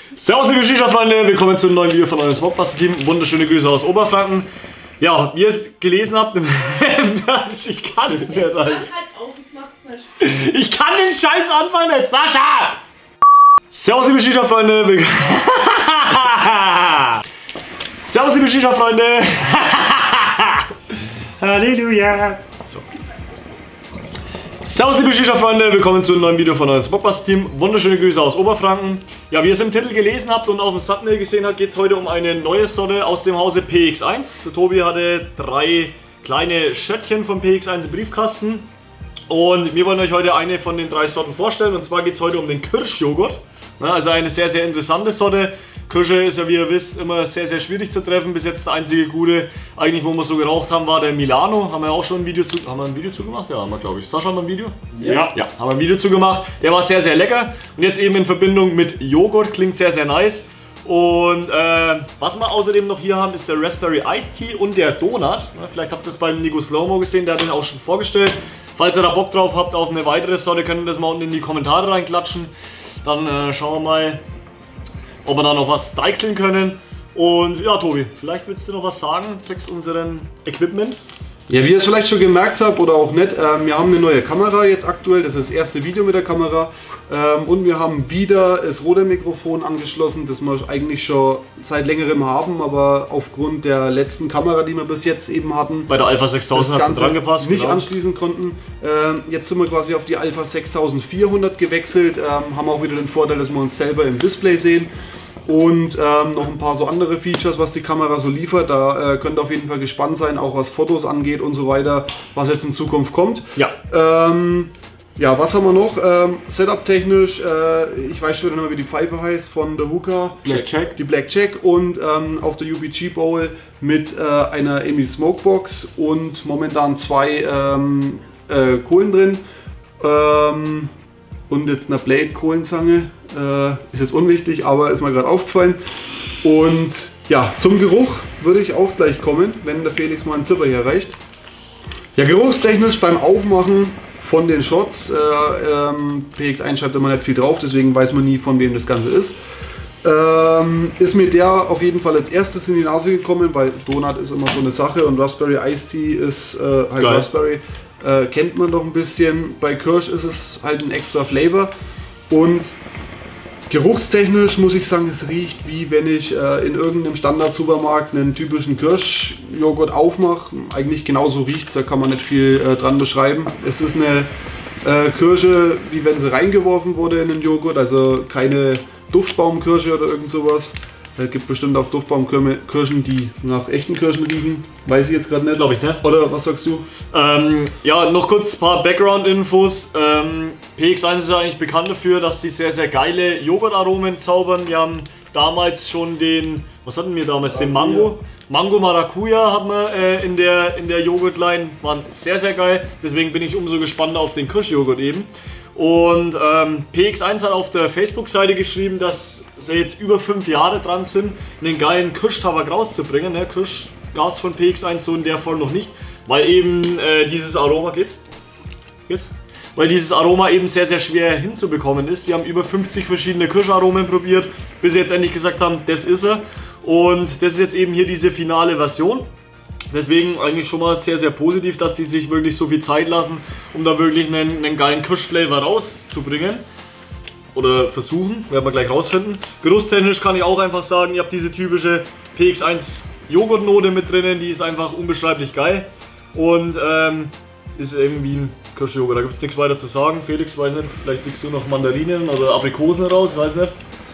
Servus liebe Shisha-Freunde, willkommen zu einem neuen Video von eurem Smokemaster-Team. Wunderschöne Grüße aus Oberfranken. Ja, wie ihr es gelesen habt, ich kann es nicht. Ich kann den scheiß Anfang nicht, Sascha! Servus liebe Shisha-Freunde, Servus liebe Shisha-Freunde. Halleluja. So. Servus liebe Shisha-Freunde, willkommen zu einem neuen Video von eurem Smokemaster-Team. Wunderschöne Grüße aus Oberfranken. Ja, wie ihr es im Titel gelesen habt und auf dem Thumbnail gesehen habt, geht es heute um eine neue Sorte aus dem Hause PX1. Der Tobi hatte 3 kleine Schöttchen von PX1 im Briefkasten. Und wir wollen euch heute eine von den 3 Sorten vorstellen. Und zwar geht es heute um den Kirschjoghurt. Also eine sehr, sehr interessante Sorte. Kirsche ist ja, wie ihr wisst, immer sehr, sehr schwierig zu treffen. Bis jetzt der einzige gute, eigentlich wo wir so geraucht haben, war der Milano. Haben wir auch schon ein Video zu... Haben wir ein Video zu gemacht? Ja, haben wir, glaube ich. Sascha, haben wir ein Video? Ja. Ja, haben wir ein Video zu gemacht. Der war sehr, sehr lecker. Und jetzt eben in Verbindung mit Joghurt. Klingt sehr, sehr nice. Und was wir außerdem noch hier haben, ist der Raspberry Iced Tea und der Donut. Vielleicht habt ihr das beim Nico Slowmo gesehen, der hat den auch schon vorgestellt. Falls ihr da Bock drauf habt auf eine weitere Sorte, könnt ihr das mal unten in die Kommentare reinklatschen. Dann schauen wir mal, ob wir da noch was deichseln können. Und ja, Tobi, vielleicht willst du noch was sagen zwecks unserem Equipment? Ja, wie ihr es vielleicht schon gemerkt habt oder auch nicht, wir haben eine neue Kamera jetzt aktuell, das ist das erste Video mit der Kamera. Und wir haben wieder das Rode-Mikrofon angeschlossen, das wir eigentlich schon seit längerem haben, aber aufgrund der letzten Kamera, die wir bis jetzt eben hatten, bei der Alpha 6000 hat es dran gepasst, nicht anschließen konnten. Jetzt sind wir quasi auf die Alpha 6400 gewechselt, haben auch wieder den Vorteil, dass wir uns selber im Display sehen. Und noch ein paar so andere Features, was die Kamera so liefert. Da könnt ihr auf jeden Fall gespannt sein, auch was Fotos angeht und so weiter, was jetzt in Zukunft kommt. Ja. Ja, was haben wir noch? Setup-technisch, ich weiß schon nicht mehr, wie die Pfeife heißt, von der Hookah. Blackjack. Die Blackjack und auf der UPG Bowl mit einer EMI Smokebox und momentan 2 Kohlen drin. Und jetzt eine Blade-Kohlenzange. Ist jetzt unwichtig, aber ist mir gerade aufgefallen. Und ja, zum Geruch würde ich auch gleich kommen, wenn der Felix mal einen Zipper hier reicht. Ja, geruchstechnisch beim Aufmachen von den Shots, PX1 schreibt immer nicht viel drauf, deswegen weiß man nie, von wem das Ganze ist. Ist mir der auf jeden Fall als erstes in die Nase gekommen, weil Donut ist immer so eine Sache und Raspberry Iced Tea ist halt geil. Raspberry. Kennt man doch ein bisschen. Bei Kirsch ist es halt ein extra Flavor. Und geruchstechnisch muss ich sagen, es riecht wie wenn ich in irgendeinem Standard-Supermarkt einen typischen Kirschjoghurt aufmache. Eigentlich genauso riecht es, da kann man nicht viel dran beschreiben. Es ist eine Kirsche, wie wenn sie reingeworfen wurde in den Joghurt, also keine Duftbaumkirsche oder irgend sowas. Es gibt bestimmt auch Duftbaumkirschen, die nach echten Kirschen riechen. Weiß ich jetzt gerade nicht. Glaube ich nicht. Oder was sagst du? Ja, noch kurz ein paar Background-Infos. PX1 ist ja eigentlich bekannt dafür, dass sie sehr, sehr geile Joghurtaromen zaubern. Wir haben damals schon den, was hatten wir damals? Den Mango. Mango Maracuja hatten wir in der Joghurtline. Waren sehr, sehr geil. Deswegen bin ich umso gespannter auf den Kirschjoghurt eben. Und PX1 hat auf der Facebook-Seite geschrieben, dass sie jetzt über 5 Jahre dran sind, einen geilen Kirschtabak rauszubringen. Ne? Kirsch gab es von PX1 so in der Form noch nicht, weil eben dieses Aroma weil dieses Aroma eben sehr, sehr schwer hinzubekommen ist. Sie haben über 50 verschiedene Kirscharomen probiert, bis sie jetzt endlich gesagt haben, das ist er. Und das ist jetzt eben hier diese finale Version. Deswegen eigentlich schon mal sehr, sehr positiv, dass die sich wirklich so viel Zeit lassen, um da wirklich einen geilen Kirschflavor rauszubringen. Oder versuchen, werden wir gleich rausfinden. Geruchstechnisch kann ich auch einfach sagen, ihr habt diese typische PX1 Joghurtnote mit drinnen, die ist einfach unbeschreiblich geil. Und ist irgendwie ein Kirschjoghurt, da gibt es nichts weiter zu sagen. Felix, weiß nicht, vielleicht kriegst du noch Mandarinen oder Aprikosen raus, weiß nicht.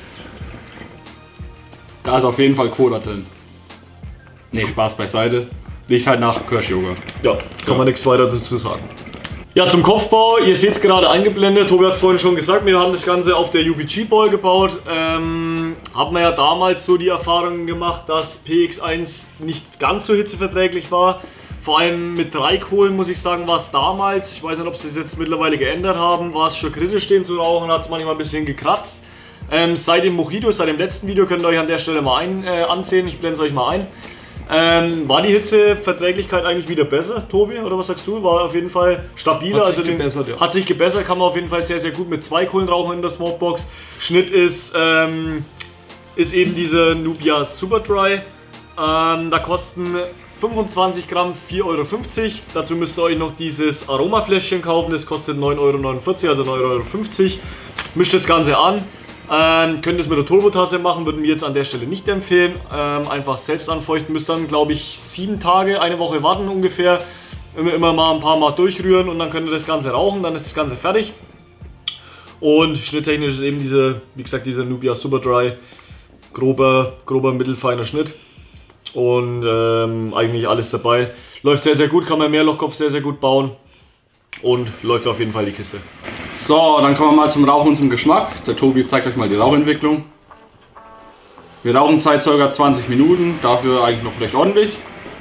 Da ist auf jeden Fall Cola drin. Ne, Spaß beiseite. Riecht halt nach Kirschjoghurt. Ja, kann man nichts weiter dazu sagen. Ja, zum Kopfbau, ihr seht es gerade eingeblendet, Tobi hat es vorhin schon gesagt, wir haben das Ganze auf der UPG Bowl gebaut. Haben wir ja damals so die Erfahrungen gemacht, dass PX1 nicht ganz so hitzeverträglich war. Vor allem mit 3 Kohlen, muss ich sagen, war es damals, ich weiß nicht, ob sie es jetzt mittlerweile geändert haben, war es schon kritisch, den zu rauchen, hat es manchmal ein bisschen gekratzt. Seit dem Mojito, seit dem letzten Video, könnt ihr euch an der Stelle mal ansehen, ich blende es euch mal ein. War die Hitzeverträglichkeit eigentlich wieder besser, Tobi? Oder was sagst du? War auf jeden Fall stabiler. Hat sich gebessert, ja. Hat sich gebessert, kann man auf jeden Fall sehr, sehr gut mit 2 Kohlen rauchen in der Smokebox. Schnitt ist ist eben diese Nubia Super Dry. Da kosten 25 Gramm 4,50 Euro. Dazu müsst ihr euch noch dieses Aromafläschchen kaufen, das kostet 9,49 Euro, also 9,50 Euro. Mischt das Ganze an. Könnt es mit der Turbotasse machen, würden wir jetzt an der Stelle nicht empfehlen. Einfach selbst anfeuchten, müsst dann glaube ich 7 Tage, eine Woche warten ungefähr. Immer mal ein paar Mal durchrühren und dann könnt ihr das Ganze rauchen, dann ist das Ganze fertig. Und schnitttechnisch ist eben diese, wie gesagt, dieser Nubia Super Dry, grober mittelfeiner Schnitt. Und eigentlich alles dabei. Läuft sehr, sehr gut, kann man im Mehrlochkopf sehr, sehr gut bauen. Und läuft auf jeden Fall die Kiste. So, dann kommen wir mal zum Rauchen und zum Geschmack. Der Tobi zeigt euch mal die Rauchentwicklung. Wir rauchen seit ca. 20 Minuten, dafür eigentlich noch recht ordentlich.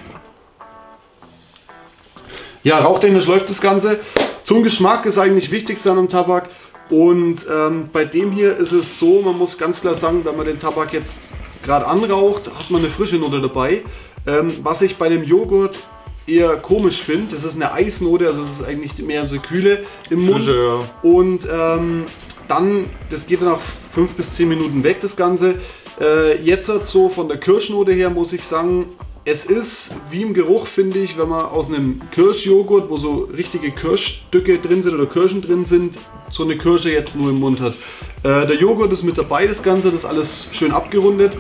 Ja, rauchtechnisch läuft das Ganze. Zum Geschmack ist eigentlich wichtig an einem Tabak. Und bei dem hier ist es so, man muss ganz klar sagen, wenn man den Tabak jetzt gerade anraucht, hat man eine frische Note dabei. Was ich bei dem Joghurt eher komisch finde, das ist eine Eisnote, also es ist eigentlich mehr so kühle im Mund. Frische, ja. Und dann, das geht dann nach 5 bis 10 Minuten weg, das Ganze. Jetzt so von der Kirschnote her muss ich sagen, es ist wie im Geruch, finde ich, wenn man aus einem Kirschjoghurt, wo so richtige Kirschstücke drin sind oder Kirschen drin sind, so eine Kirsche jetzt nur im Mund hat. Der Joghurt ist mit dabei, das Ganze, das ist alles schön abgerundet.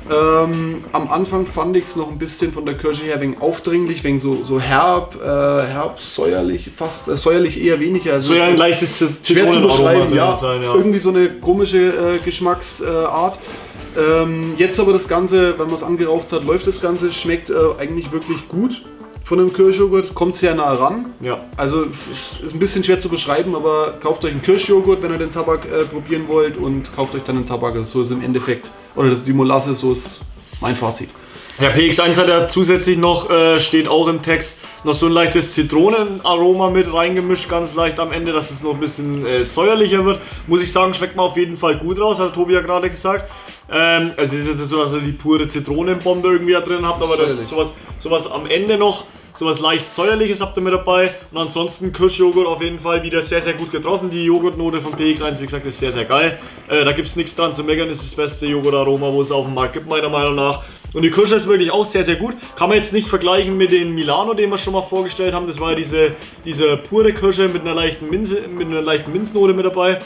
Am Anfang fand ich es noch ein bisschen von der Kirsche her wegen aufdringlich, wegen so herb, säuerlich, fast säuerlich eher weniger. Also So ja, ein leichtes schwer zu beschreiben, ja. Sein, ja. Irgendwie so eine komische Geschmacksart. Jetzt aber das Ganze, wenn man es angeraucht hat, läuft das Ganze, schmeckt eigentlich wirklich gut von dem Kirschjoghurt, kommt sehr nah ran. Ja. Also es ist ein bisschen schwer zu beschreiben, aber kauft euch einen Kirschjoghurt, wenn ihr den Tabak probieren wollt, und kauft euch dann einen Tabak. Also so ist im Endeffekt, oder das ist die Molasse, so ist mein Fazit. Der PX1 hat ja zusätzlich noch, steht auch im Text, noch so ein leichtes Zitronenaroma mit reingemischt, ganz leicht am Ende, dass es noch ein bisschen säuerlicher wird. Muss ich sagen, schmeckt mir auf jeden Fall gut raus, hat Tobi ja gerade gesagt. Also es ist jetzt so, dass ihr die pure Zitronenbombe irgendwie da drin habt, aber das ist sowas am Ende noch, sowas leicht säuerliches habt ihr mit dabei. Und ansonsten Kirschjoghurt auf jeden Fall wieder sehr, sehr gut getroffen. Die Joghurtnote von PX1, wie gesagt, ist sehr, sehr geil. Da gibt es nichts dran zu meckern, ist das beste Joghurtaroma, wo es auf dem Markt gibt, meiner Meinung nach. Und die Kirsche ist wirklich auch sehr, sehr gut. Kann man jetzt nicht vergleichen mit den Milano, den wir schon mal vorgestellt haben. Das war ja diese pure Kirsche mit einer leichten Minznote mit dabei.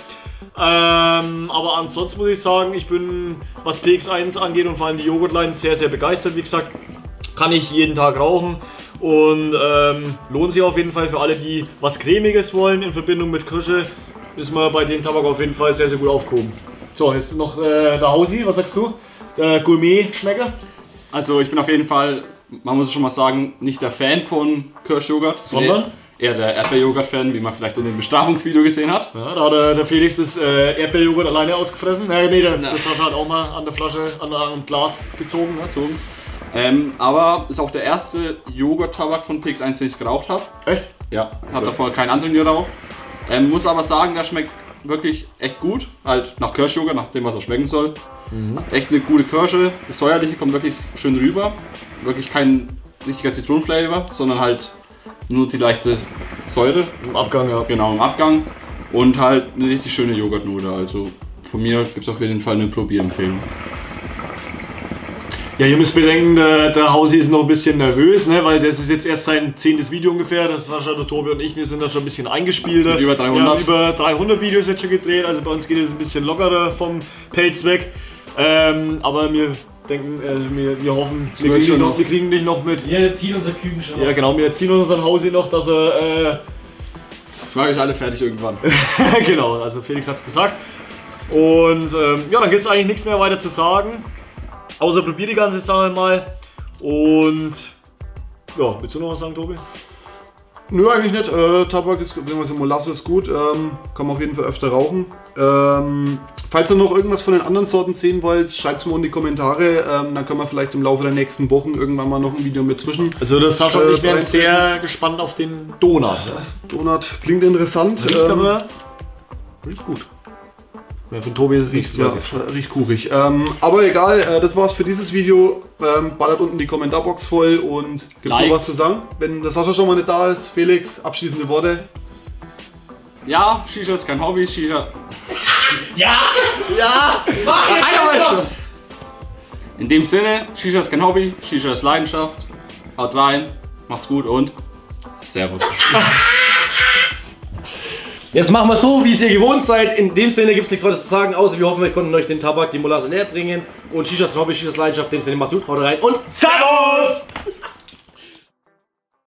Aber ansonsten muss ich sagen, ich bin, was PX1 angeht und vor allem die Joghurtline, sehr, sehr begeistert. Wie gesagt, kann ich jeden Tag rauchen und lohnt sich auf jeden Fall für alle, die was Cremiges wollen in Verbindung mit Kirsche. Ist man bei den Tabak auf jeden Fall sehr, sehr gut aufgehoben. So, jetzt noch der Hausi, was sagst du? Der Gourmet-Schmecker? Also ich bin auf jeden Fall, man muss schon mal sagen, nicht der Fan von Kirschjoghurt, sondern eher der Erdbeerjoghurt-Fan, wie man vielleicht in dem Bestrafungsvideo gesehen hat. Ja, da hat der Felix das Erdbeerjoghurt alleine ausgefressen. Nee, der Sascha hat auch mal an der Flasche, am Glas gezogen. Aber ist auch der erste Joghurt-Tabak von PX1, den ich geraucht habe. Echt? Ja, hat davor keinen anderen geraucht. Muss aber sagen, der schmeckt wirklich echt gut. Halt nach Kirschjoghurt, nach dem, was er schmecken soll. Echt eine gute Kirsche. Das Säuerliche kommt wirklich schön rüber. Wirklich kein richtiger Zitronenflavor, sondern halt nur die leichte Säure. Im Abgang, ja. Genau, im Abgang. Und halt eine richtig schöne Joghurtnote. Also von mir gibt es auf jeden Fall eine Probierempfehlung. Ja, ihr müsst bedenken, der Hausi ist noch ein bisschen nervös, ne, weil das ist jetzt erst sein 10. Video ungefähr. Das war schon der Tobi und ich, wir sind da schon ein bisschen eingespielter. Über 300. Wir haben über 300 Videos jetzt schon gedreht, also bei uns geht es ein bisschen lockerer vom Pelz weg. Aber wir denken, wir hoffen, wir kriegen dich noch mit. Wir ziehen unser Küken schon. Ja genau, wir ziehen unseren Hausi noch, dass er... Ich mache euch alle fertig irgendwann. Genau, also Felix hat es gesagt. Und ja, dann gibt es eigentlich nichts mehr weiter zu sagen. Außer probier die ganze Sache mal. Und ja, willst du noch was sagen, Tobi? Nö, eigentlich nicht. Tabak ist, beziehungsweise Molasse ist gut. Kann man auf jeden Fall öfter rauchen. Falls ihr noch irgendwas von den anderen Sorten sehen wollt, schreibt es mal in die Kommentare. Dann können wir vielleicht im Laufe der nächsten Wochen irgendwann mal noch ein Video mit zwischen. Also das Sascha und ich wären sehr gespannt auf den Donut. Donut klingt interessant. Riecht aber riecht gut. Ja, für Tobi ist es nichts. Ja, riecht kurig. Aber egal, das war's für dieses Video. Ballert unten die Kommentarbox voll und gibt's noch was zu sagen? Wenn der Sascha schon mal nicht da ist, Felix, abschließende Worte. Ja, Shisha ist kein Hobby, Shisha. Ja! Ja! Mach jetzt! In dem Sinne, Shisha ist kein Hobby, Shisha ist Leidenschaft. Haut rein, macht's gut und Servus. Jetzt machen wir so, wie es ihr gewohnt seid. In dem Sinne gibt es nichts weiter zu sagen, außer wir hoffen, wir konnten euch den Tabak, die Molasse näher bringen. Und Shisha ist kein Hobby, Shisha ist Leidenschaft. In dem Sinne, macht's gut, haut rein und Servus!